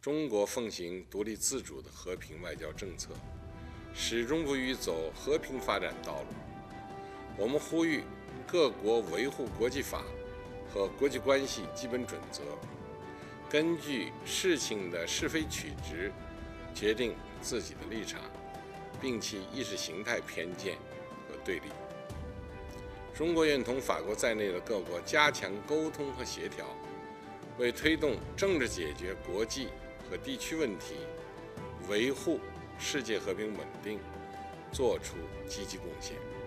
中国奉行独立自主的和平外交政策，始终不渝走和平发展道路。我们呼吁各国维护国际法和国际关系基本准则，根据事情的是非曲直决定自己的立场，摒弃意识形态偏见和对立。中国愿同法国在内的各国加强沟通和协调，为推动政治解决国际和地区问题，维护世界和平稳定做出积极贡献。